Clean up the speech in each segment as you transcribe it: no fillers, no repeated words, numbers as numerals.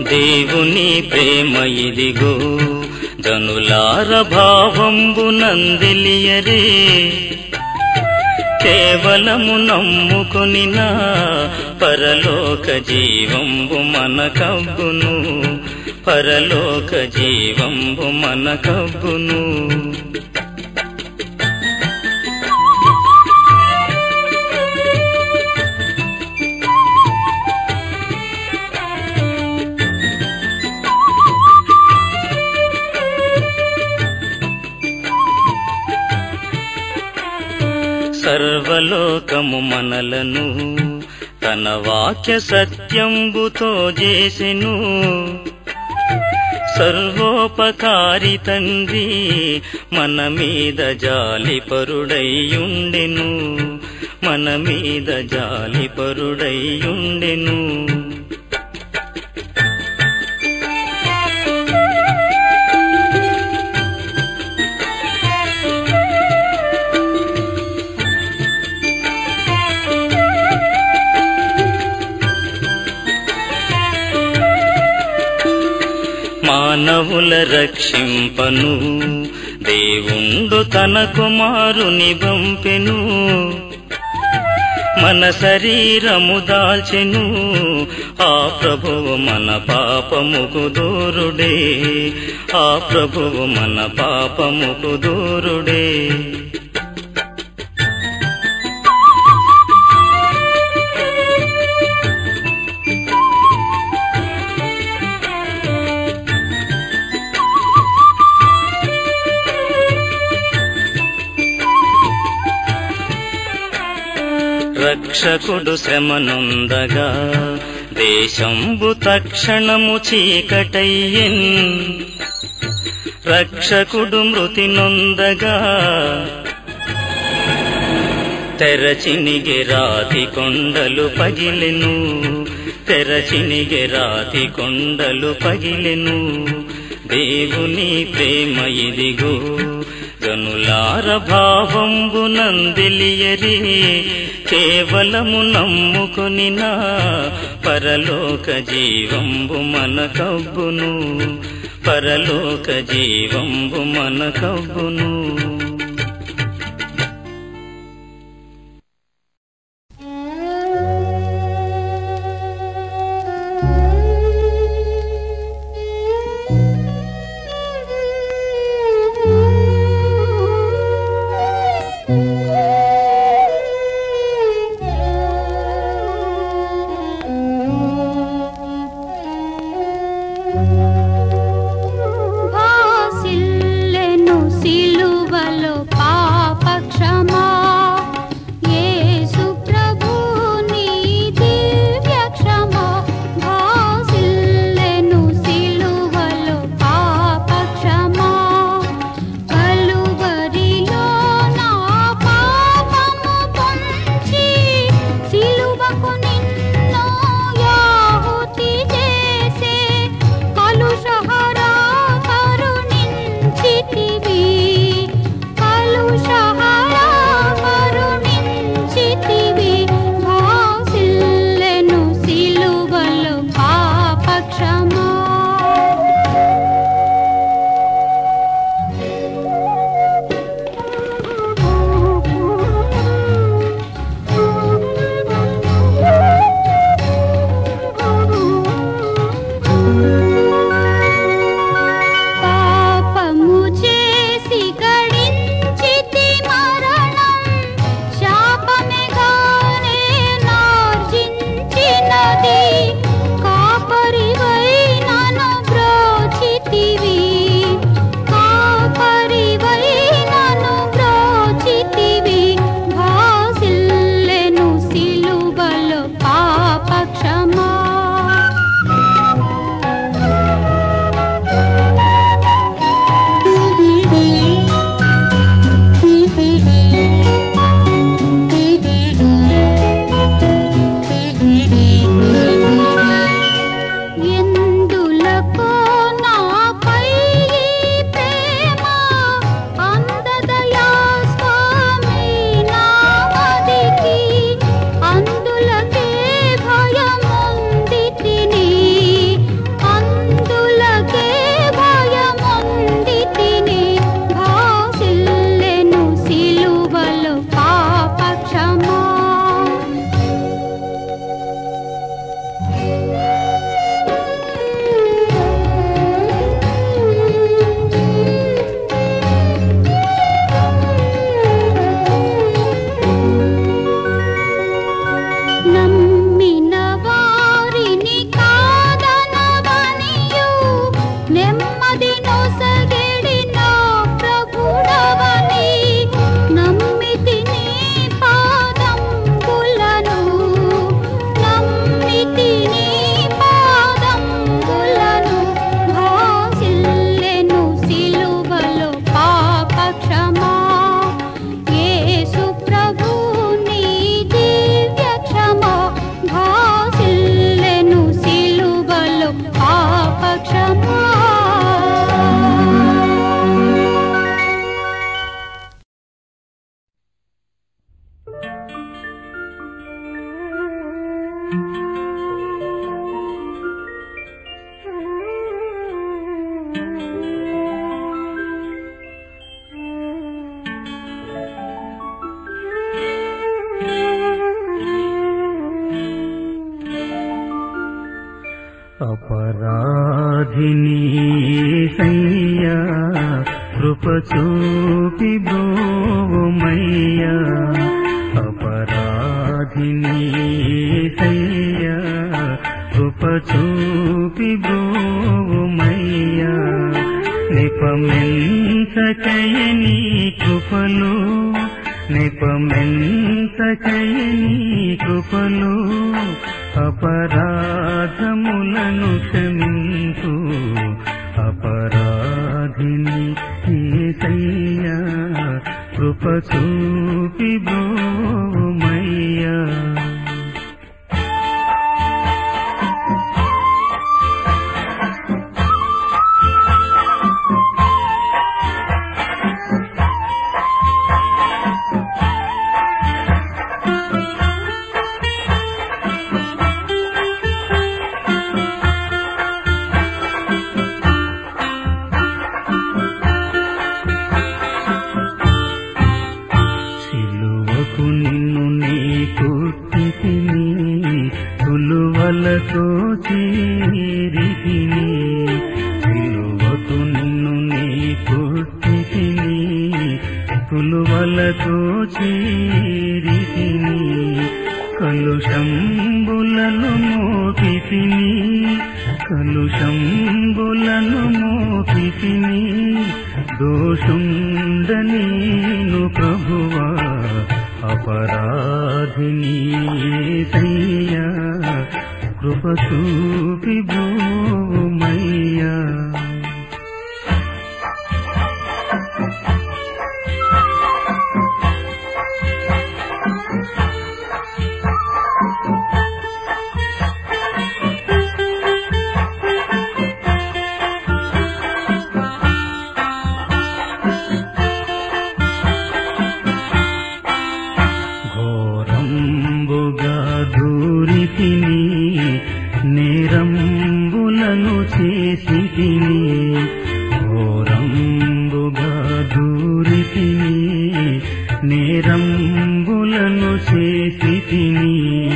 దేవుని ప్రేమ ఇదిగో జనులార భావంబునందెలియరే కేవలము నమ్ముకొనినా పరలోక జీవంబు మనకబ్బును పరలోక జీవంబు మనకబ్బును సర్వలోకము మనలను తన వాక్య సత్యంబుతో చేసెను సర్వోపకారి తండ్రి మన మీద జాలిపరుడైయుండెను మన మీద జాలిపరుడైయుండెను మానవుల రక్షింపను దేవుండు తన కుమారుని పంపెను మన శరీరము దాల్చెను ఆ ప్రభువు మన పాపముకు దూరుడే ఆ ప్రభువు మన పాపముకు దూరుడే రక్షకుడు శ్రమనుందగా దేశంబు తక్షణము చీకటయ్యెన్ రక్షకుడు మృతి నొందగా తెరచినిగె రాతి కొండలు పగిలెను తెరచినిగె రాతి కొండలు పగిలెను దేవుని ప్రేమ ఇదిగో జనులార భావంబునందెలియరే కేవలము నమ్ముకొనినా పరలోక జీవంబు మనకబ్బును పరలోక జీవంబు మనకబ్బును భాసిల్లెను సిలువల అపరాధిని యేసయ్యా కృప చూపి బ్రోవుమయ్యా అపరాధిని యేసయ్యా కృప చూపి బ్రోవుమయ్యా నిపమెంచకయని కృపలో నిపమెంచకయని కృపలో అపరాధములను క్షమించు అపరాధిని యేసయ్యా కృప చూపి బ్రోవుమయ్యా తులువలతో చేరితిని విలువకు నిన్ను నీ కొట్టితిని తులువలతో చేరితిని కలుషంబులను మోపితిని కలుషంబులను మోపితిని దోషుండనీను ప్రభువా అపరాధిని యేసయ్యా కృప చూపి బ్రోవుమయ్యా నేరంబులను చేసితిని ఘోరంబుగా దూరితిని నేరంబులను చేసితిని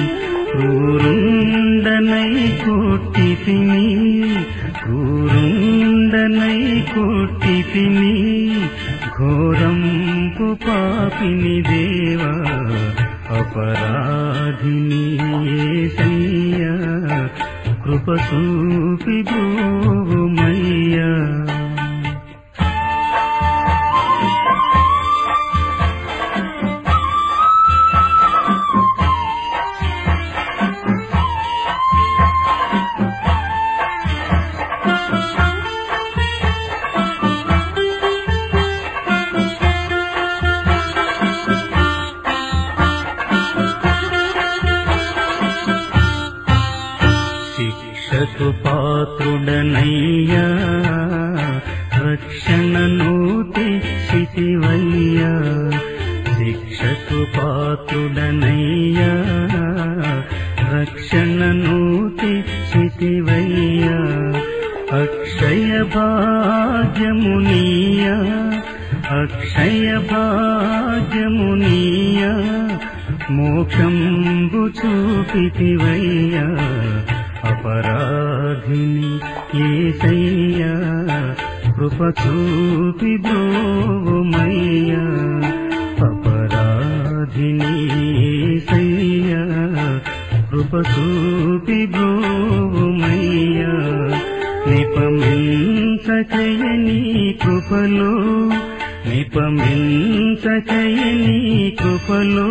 క్రూరుండనై కొట్టితిని క్రూరుండనై కొట్టితిని ఘోరంపు పాపిని దేవా అపరాధిని యేసయ్యా కృప చూపి బ్రోవుమయ్యా శిక్షకు పాత్రుడనయ్యా రక్షణను తెచ్చితివయ్యా శిక్షకు పాత్రుడనయ్యా రక్షణను తెచ్చితివయ్యా అక్షయ భాగ్యమునియా అక్షయ భాగ్యమునియా మోక్షంబు చూపితివయ్యా అపరాధిని యేసయ్యా కృప చూపి బ్రోవుమయ్యా అపరాధిని యేసయ్యా కృప చూపి బ్రోవుమయ్యా నిపమించకయని కృపలో నిపమించకయని కృపలో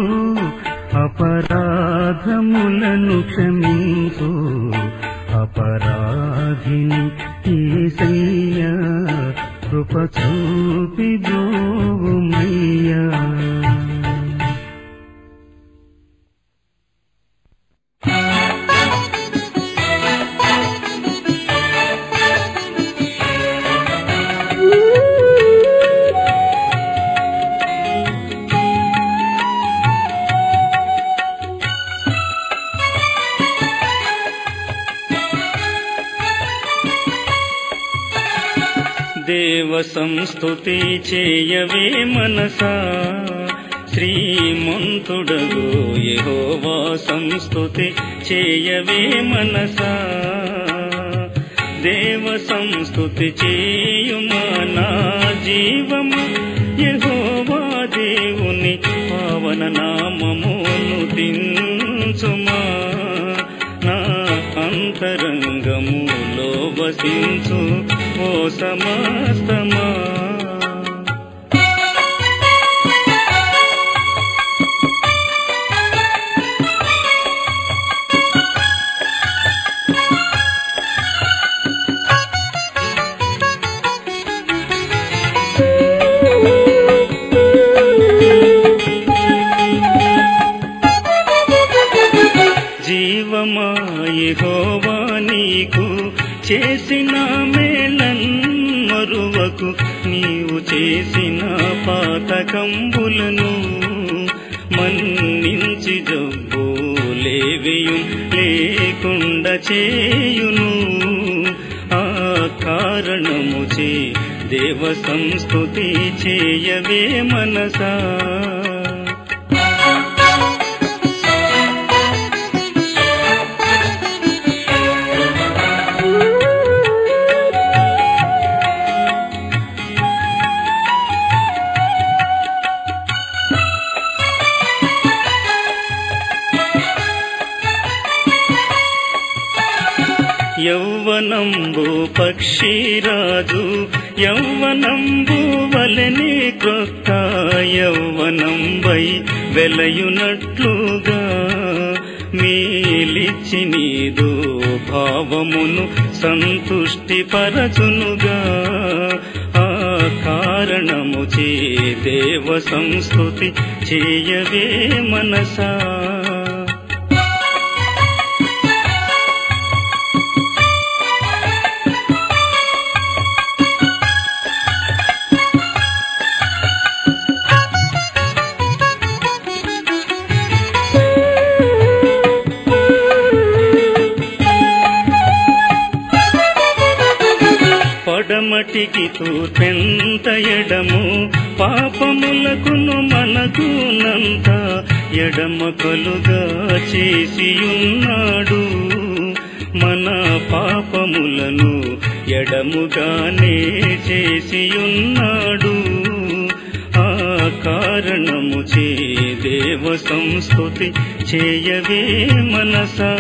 అపరాధములను క్షమించు అపరాధిని యేసయ్యా కృప చూపి బ్రోవుమయ్యా దేవ సంస్తుతి చేయవే మనసా శ్రీమంతుడగు యెహోవా సంస్తుతి చేయవే మనసా దేవ సంస్తుతి చేయుమా నా జీవము యెహోవా దేవుని పావన నామమును దించుమా నా అంతరంగములో వసించు ఓ సమస్తమా జీవమా యెహోవా నీకు చేసిన మేలన్మరువకు నీవు చేసిన పాతకంబులను మన్నించి జబ్బులేవియు లేకుండా చేయును ఆ కారణముచే దేవ సంస్తుతి చేయవే మనసా యౌవనంబు పక్షిరాజు యౌవనంబు వలెనే క్రొత్త యౌవనంబై వెలయునట్లుగా మేలిచ్చి నీదు భావమును సంతుష్టి పరచునుగా ఆ కారణముచే దేవ సంస్తుతి చేయవే మనసా పడమటికి తూర్పెంత ఎడము పాపములకును మనకునంత ఎడమ కలుగా చేసియున్నాడు మన పాపములను ఎడముగానే చేసియున్నాడు ఆ కారణముచే దేవ సంస్తుతి చేయవే మనసా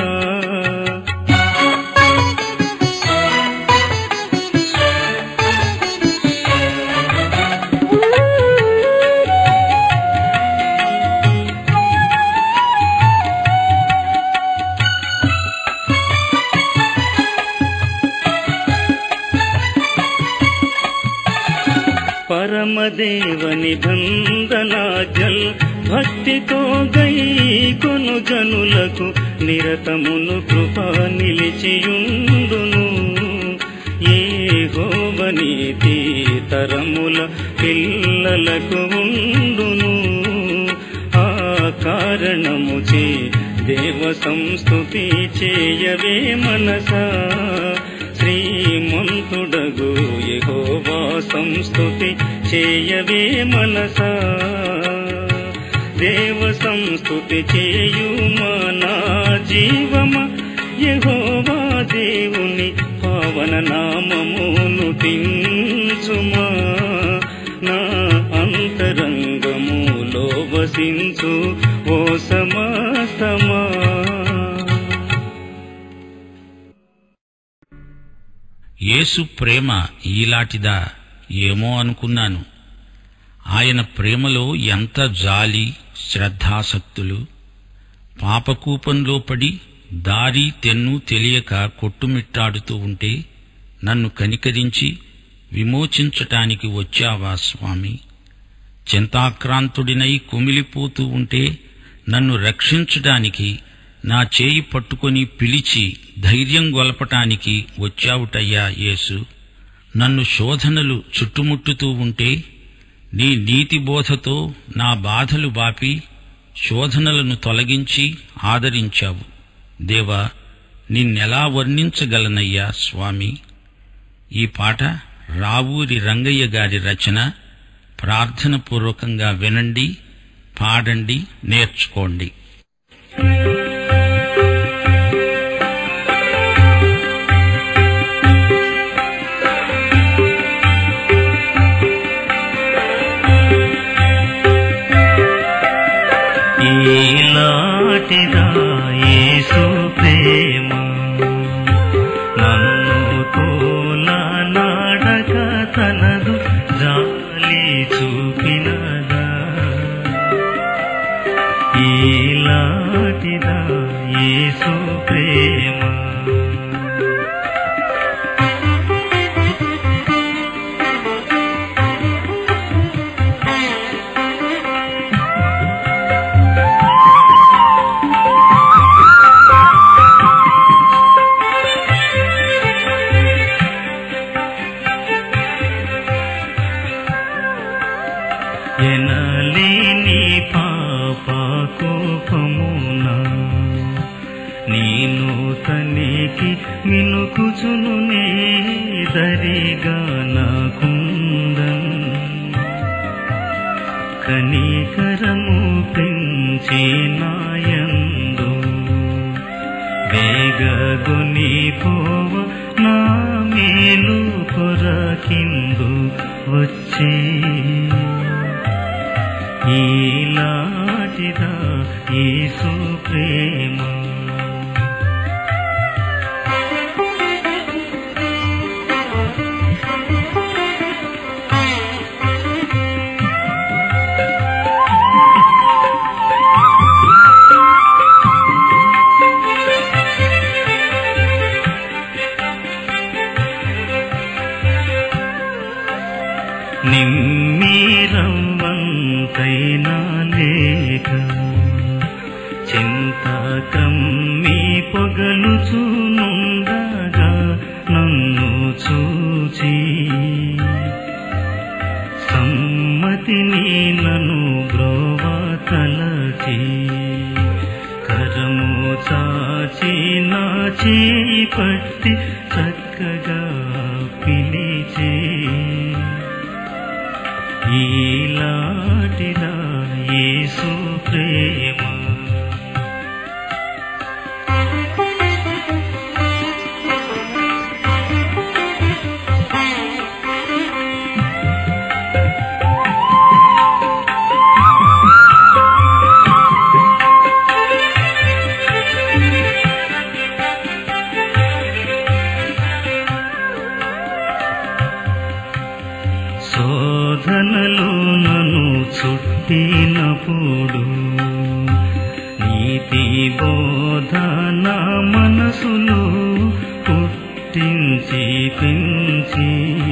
పరమదేవని బంధనాజ్ఞల్ భక్తితో గైకొను జనులకు నిరతమును కృప నిలిచియుండును యెహోవ నీతి తరముల పిల్లలకు ఉండును ఆ కారణముచే దేవ సంస్తుతి చేయవే మనసా శ్రీమంతుడగు యెహోవా సంస్తుతి చేయవే మనసా దేవ సంస్తుతి చేయుమా నా జీవమా యెహోవా దేవుని పావన నామమును దించుమా నా అంతరంగములో వసించు ఓ సమస్తమా యేసు ప్రేమ ఈలాటిదా ఏమో అనుకున్నాను. ఆయన ప్రేమలో ఎంత జాలి, శ్రద్ధాసక్తులు. పాపకూపంలో పడి దారి తెన్ను తెలియక కొట్టుమిట్టాడుతూ ఉంటే నన్ను కనికరించి విమోచించటానికి వచ్చావా స్వామి? చింతాక్రాంతుడినై కుమిలిపోతూ ఉంటే నన్ను రక్షించడానికి నా చేయి పట్టుకొని పిలిచి ధైర్యం గొలపటానికి వచ్చావుటయ్యా యేసు. నన్ను శోధనలు చుట్టుముట్టుతూ ఉంటే నీ నీతి బోధతో నా బాధలు బాపి శోధనలను తొలగించి ఆదరించావు. దేవా, నిన్నెలా వర్ణించగలనయ్యా స్వామి? ఈ పాట రావూరి రంగయ్య గారి రచన. ప్రార్థనపూర్వకంగా వినండి, పాడండి, నేర్చుకోండి. కోపమునా నీను తనికి మినుకుచును నే దరిగా నాకుందన్ కనికరము పెంచి నాయందు వేగగొని పోవ నా మేలు కొరకిందు వచ్చే ఈలాటిదా యేసు ప్రేమ నిమ్మీరవ్వంతైనా లేక చింతక్రమ్మి పొగలుచునుండగా నన్ను చూచి సమ్మతిని నన్ను బ్రోవ తలచి కరము చాచి నా చేయి పట్టి చక్కగా పిలిచే ఈలాటిదా యేసు ప్రేమ శోధనలు నన్ను చుట్టినప్పుడు నీతి బోధ నా మనసులో పుట్టించి పెంచి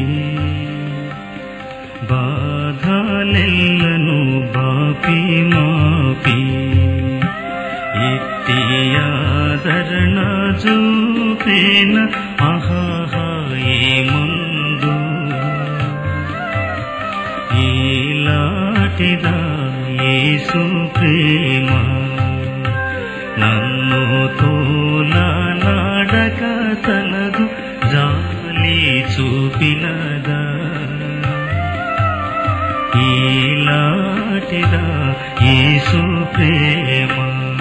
బాధలెల్లను బాపి మాపి ఎత్తి ఆదరణ చూపేన ఆహాహా ఏముందు ఈలాటిదా యేసు ప్రేమ నన్ను తోలనాడక తనదు జాలి చూపినదా ఈలాటిదా యేసు ప్రేమ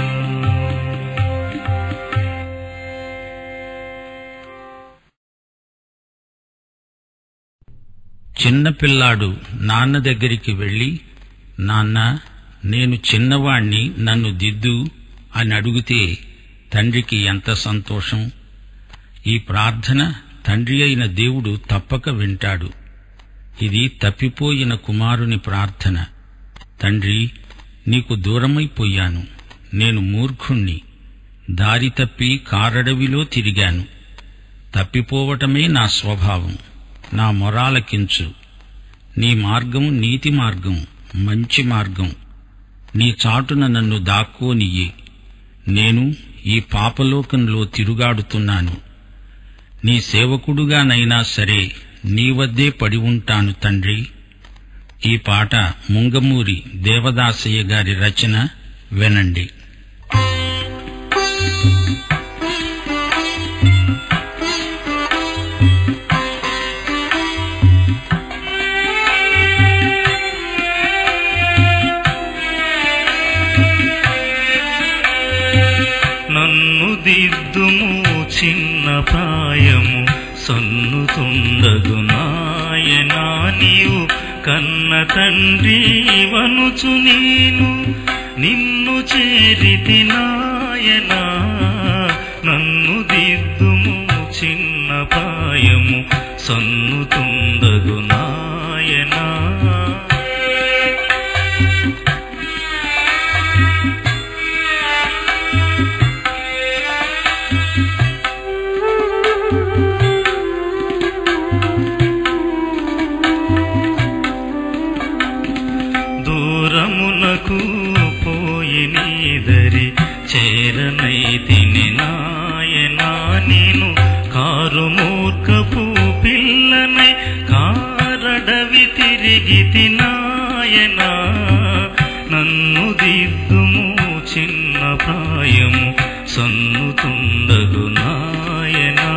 చిన్నపిల్లాడు నాన్న దగ్గరికి వెళ్ళి, నాన్న, నేను చిన్నవాణ్ణి, నన్ను దిద్దు అని అడిగితే తండ్రికి ఎంత సంతోషం. ఈ ప్రార్థన తండ్రి అయిన దేవుడు తప్పక వింటాడు. ఇది తప్పిపోయిన కుమారుని ప్రార్థన. తండ్రి, నీకు దూరమైపోయాను, నేను మూర్ఖుణ్ణి, దారి తప్పి కారడవిలో తిరిగాను. తప్పిపోవటమే నా స్వభావం. నా మొరాలకించు. నీ మార్గం నీతి మార్గం, మంచి మార్గం. నీ చాటున నన్ను దాక్కోనియ్యి. నేను ఈ పాపలోకంలో తిరుగాడుతున్నాను. నీ సేవకుడుగానైనా సరే నీ వద్దే పడి ఉంటాను తండ్రి. ఈ పాట ముంగమూరి దేవదాసయ్య గారి రచన. వినండి. దిద్దుము చిన్న ప్రాయము సన్నుతుండదు నాయనా నీవు కన్న తండ్రి వనుచు నేను నిన్ను చేరితి నాయనా. నన్ను దిద్దుము చిన్న ప్రాయము సన్నుతుండదు నాయనా. దూరమునకు పోయి నీదరి చేరనైతిని నాయనా. నేను కారు మూర్ఖపు పిల్లనై కారడవి తిరిగితి నాయనా. నన్ను దిద్దుము సన్నుతుండగు నాయనా.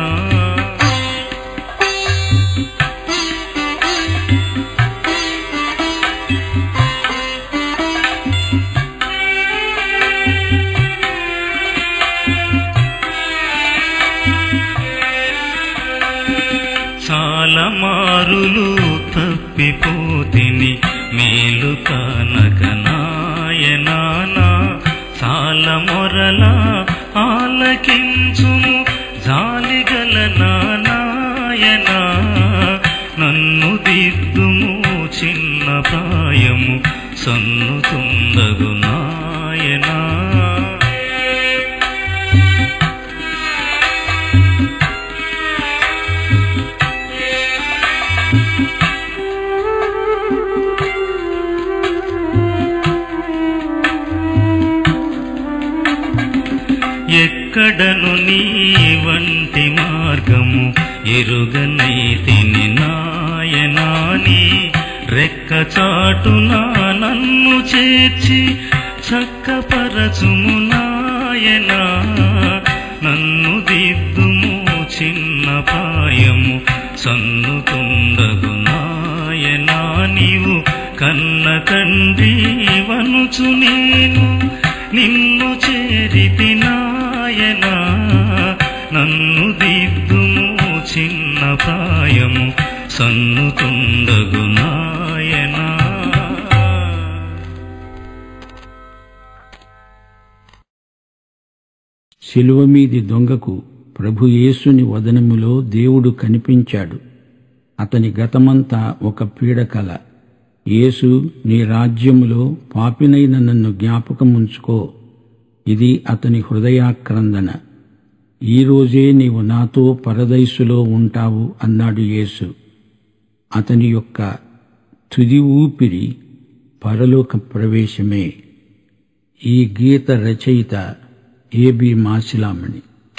చాలా మారులు తప్పిపోతిని మేలు కనక నాయనా. చాలా మొరల ఆలకించుము జాలిగల నాయనా. నన్ను దిద్దుము చిన్న ప్రాయము సన్నుతుండగు నాయనా. ఎక్కడను నీ వంటి మార్గము ఎరుగనైతిని నాయనా. నీ రెక్క చాటున నన్ను చేర్చి చక్కపరచుము నాయనా. నన్ను దిద్దుము చిన్న ప్రాయము సన్నుతుండగు నాయనా. నీవు కన్న తండ్రి వనుచు నేను నిన్ను చేరితి నాయనా. నన్ను దిద్దుము చిన్న ప్రాయము సన్నుతుండగు నాయనా. శిలువ మీది దొంగకు ప్రభు యేసుని వదనములో దేవుడు కనిపించాడు. అతని గతమంతా ఒక పీడకల. యేసు, నీ రాజ్యములో పాపినైన నన్ను జ్ఞాపకముంచుకో. ఇది అతని హృదయాక్రందన. ఈరోజే నీవు నాతో పరదైసులో ఉంటావు అన్నాడు యేసు. అతని యొక్క తుది ఊపిరి పరలోక ప్రవేశమే. ఈ గీత రచయిత ఏబి మాసిలామణి.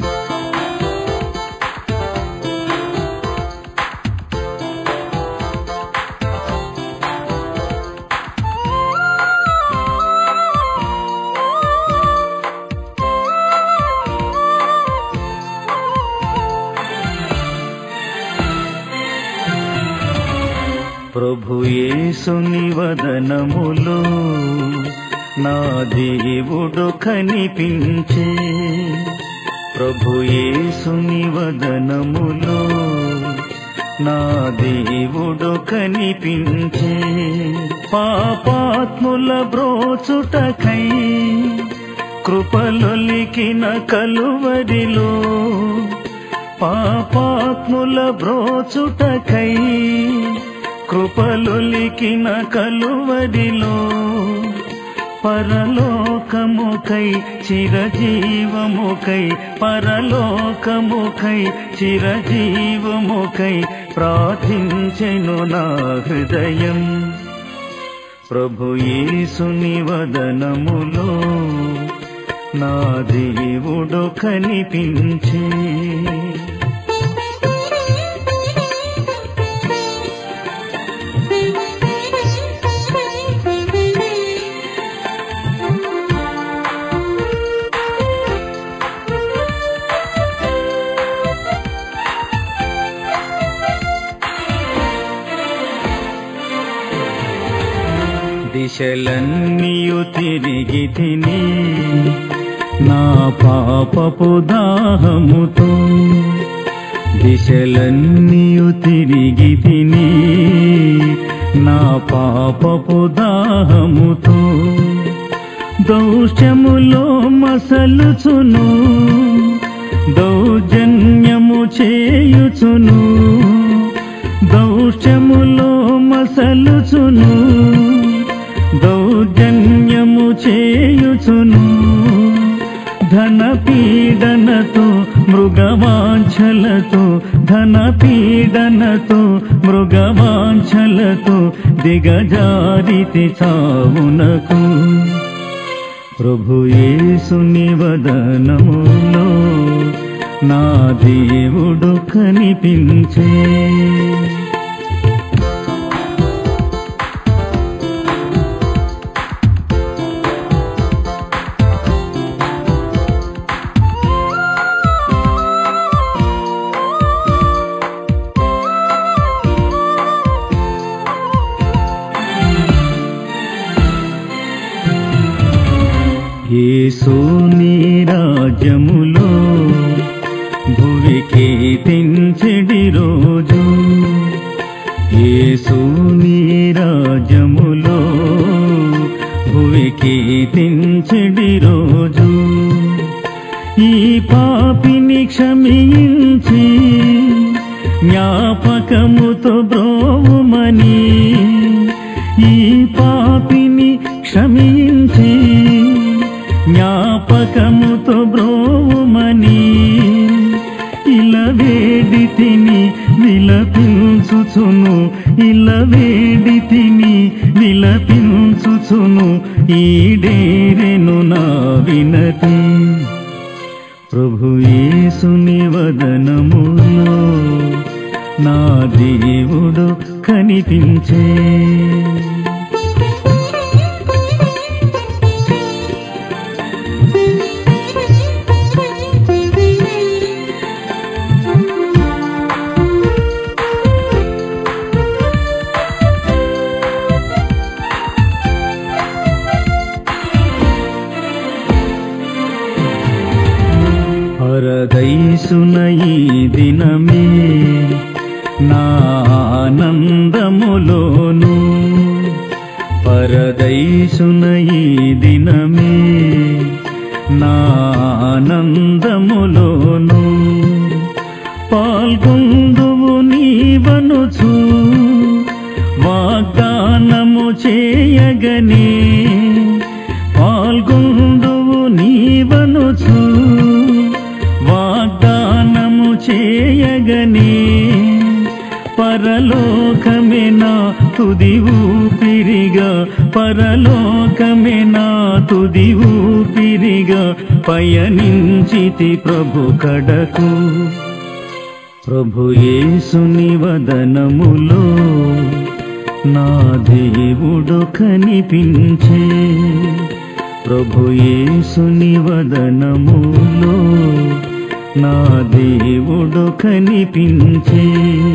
ప్రభు యేసుని వదనములో నా దేవుడు కనిపించే. ప్రభు యేసుని వదనములో నా దేవుడు కనిపించే. పాపాత్ముల బ్రోచుటకై కృపలొలికిన కలువరిలో. పాపాత్ముల బ్రోచుటకై కృపలొలికిన కలువరిలో. పరలోకముకై చిరజీవముకై పరలోకముకై చిరజీవముకై ప్రార్థించెను నా హృదయం. ప్రభు యేసుని వదనములో నా దేవుడు కనిపించే. దిశలన్నీయు తిరిగి తిని నా పాపపు దాహముతో. దిశలన్నీయు తిరిగి తిని నా పాపపు దాహముతో. దౌష్యములో మసలుచును దౌర్జన్యము చేయుచును. దౌష్యములో మసలుచును దౌర్జన్యము చేయుచును. ధన పీడనతో మృగవాంఛలతో ధన పీడనతో మృగవాంఛలతో దిగజారితి చావునకు. ప్రభు యేసుని వదనములో నా దేవుడు కనిపించే. యేసు నీ రాజ్యములో భువికి తెంచెడి రోజు, యేసు నీ రాజ్యములో భువికి తెంచెడి రోజు, ఈ పాపిని క్షమించి జ్ఞాపకముతో బ్రోవుమని, ఈ పాపిని క్షమించి జ్ఞాపకముతో బ్రోవుమని, ఇలా వేడి తిని విలపించుచును, ఇలా వేడి తిని విలపించుచును, ఈడేరెను నా వినతి. ప్రభు యేసుని వదనములో నా దేవుడు కనిపించే. పరదైసున ఈ దినమే నా ఆనందములోను, పరదైసున ఈ దినమే నా ఆనందములోను, పాల్గొందువు నీవనుచు వాగ్దానము చేయగనే, పాల్గొందువు నీవనుచు వాగ్దానము చేయగనే, పరలోకమే నా తుది ఊపిరిగా, పరలోకమే నా తుది ఊపిరిగా పయనించితి ప్రభు కడకు. ప్రభు యేసుని వదనములో నా దేవుడు కనిపించే. ప్రభు యేసుని వదనములో నా దేవుడు కనిపించే.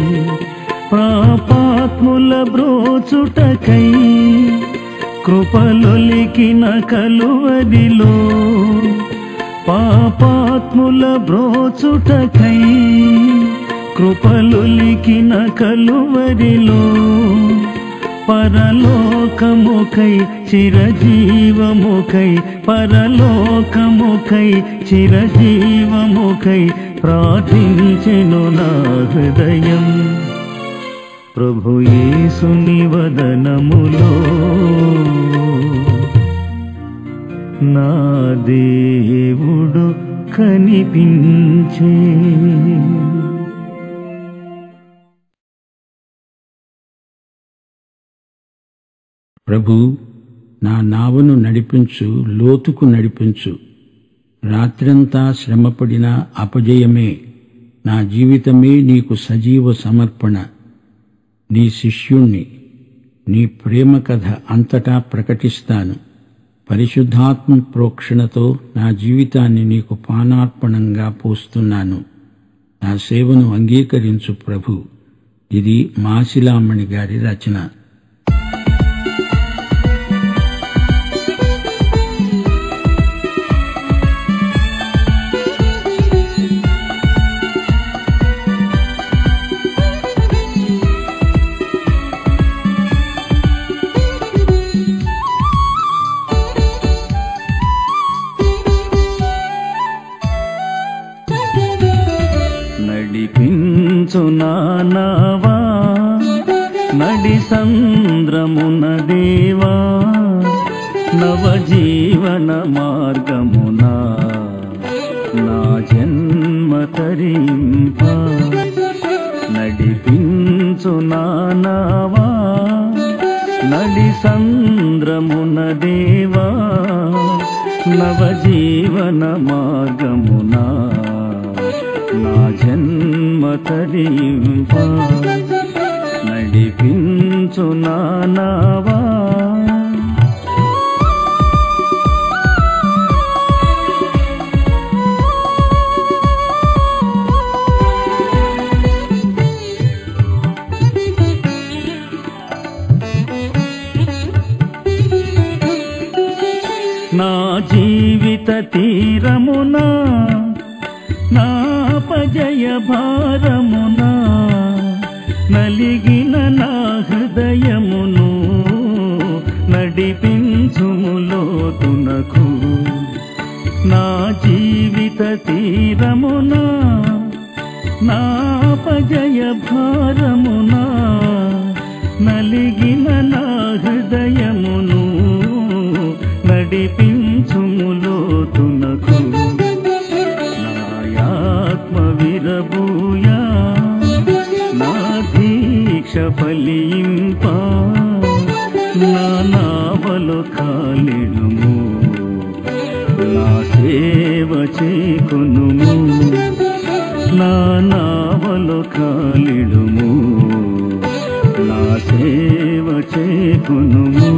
పాపాత్ముల బ్రోచుటకై కృపలొలికిన కలువరిలో, పాపాత్ముల బ్రోచుటకై కృపలొలికిన కలువరిలో, పరలోకముకై చిరజీవముకై, పరలోకముకై చిరజీవముకై ప్రార్థించెను నా హృదయం. ప్రభు యేసుని వదనములో నా దేవుడు కనిపించే. ప్రభు, నా నావను నడిపించు, లోతుకు నడిపించు. రాత్రంతా శ్రమపడిన అపజయమే, నా జీవితమే నీకు సజీవ సమర్పణ. నీ శిష్యుణ్ణి, నీ ప్రేమ కథ అంతటా ప్రకటిస్తాను. పరిశుద్ధాత్మ ప్రోక్షణతో నా జీవితాన్ని నీకు పానార్పణంగా పోస్తున్నాను. నా సేవను అంగీకరించు ప్రభు. ఇది మాసిలామణి గారి రచన. నడిపించు నానావా నడి సంద్రమున దేవా, నవజీవన మార్గమున నా జన్మ తరింప. నడిపించు నానావా నడి సంద్రమున దేవా, నవజీవన మార్గమున నా జన్మ తరింప. నడిపించు నానావా నా జీవిత తీరమునా నాపజయ భారమునా నలిగిన నా హృదయమును నడిపించుము లోతునకు నా జీవిత తీరమునా నాపజయ భారమునా నలిగిన నా హృదయమును నడిపించుము లోతునకు నాయాత్మ విరబూయా నా దీక్ష ఫలింప నా నావలో కాలిడుము నా సేవ చేకొనుము నా నావలో కాలిడుము నా సేవ చేకొనుము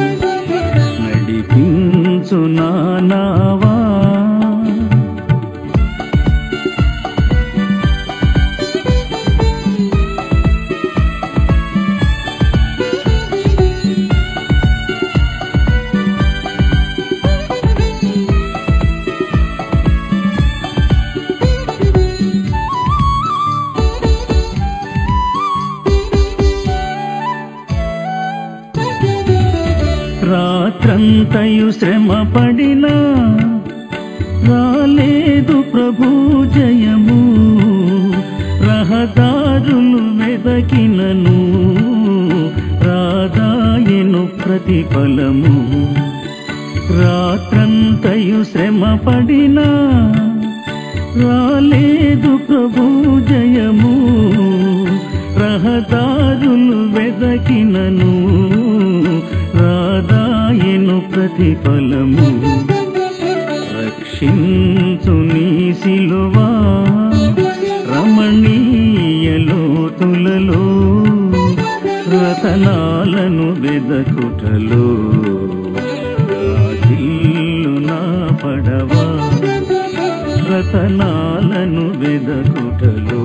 నడిపించు నా నావా రాత్రంతయు శ్రమ పడినా రాలేదు ప్రభు జయము రహదారులు వెదకినను రాదాయను ప్రతిఫలము రాత్రంతయు శ్రమ పడినా రాలేదు ప్రభు జయము రహదారులు వెదకినను రాదాయను ప్రతిఫలము రక్షించు నీ సిలువా రమణీయ లోతులలో రతనాలను వెదకుటలో రాజిల్లు నా పడవా రతనాలను వెదకుటలో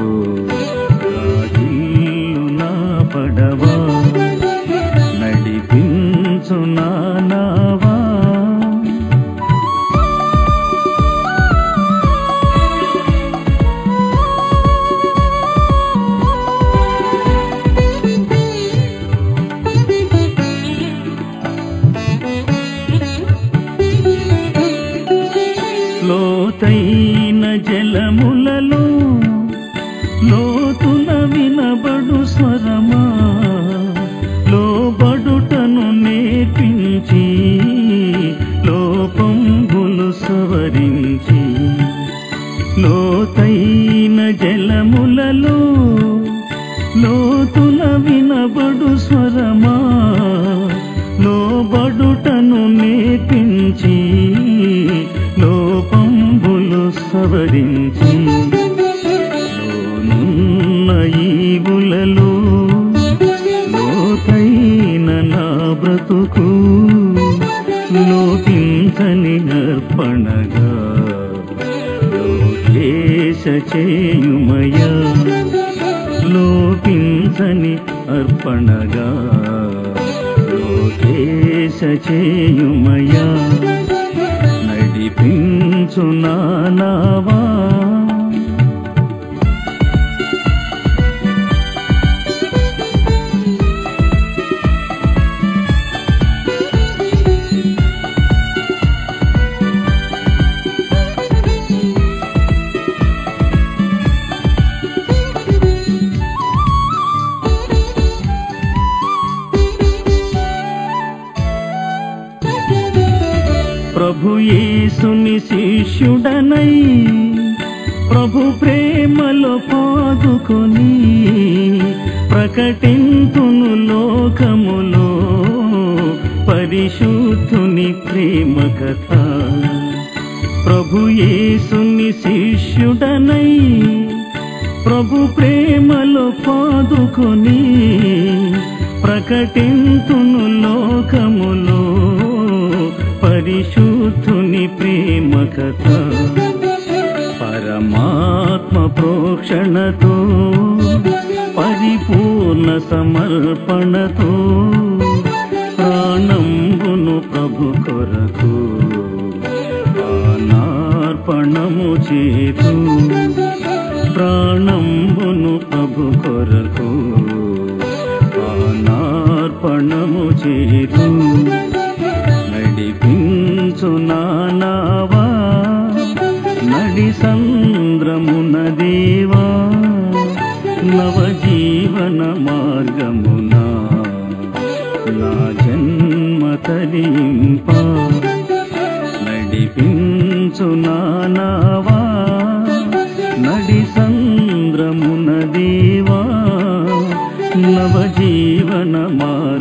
రాజిల్లు నా పడవా నడిపించు నా నావా లోతైన జలములలో లోతున వినబడు స్వరమా లోబడుటను నేర్పించి లోపంబులు సవరించి లోతైన జలములలో లోతున వినబడు స్వరమా లోబడుటను నేర్పించి లోపంబులు సవరించి లోనున్న ఈవులలో లోతైన నా బ్రతుకు లోపించని అర్పణగా లోకేశ చేయుమయా లోపించని అర్పణగా లోకేశ చేయుమయా నడిపించు నా నావా ప్రభు యేసుని శిష్యుడనై ప్రభు ప్రేమలో పాదుకొని ప్రకటింతును లోకములో పరిశుద్ధుని ప్రేమ కథ ప్రభు యేసుని శిష్యుడనై ప్రభు ప్రేమలో పాదుకొని ప్రకటింతును లోకములో పరిశుద్ధుని ప్రేమ కథ పరమాత్మ ప్రోక్షణతో పరిపూర్ణ సమర్పణతో ప్రాణంబును ప్రభు కొరకు ప్రాణార్పణము చేతు ప్రాణంబును ప్రభు కొరకు ప్రాణార్పణము చేతు నడిపించు నానావా నడి సంద్రమున దేవా నవజీవన మార్గమున నా జన్మ తరింప నడిపించు నానావా నడి సంద్రమున దేవా నవజీవన మార్గమున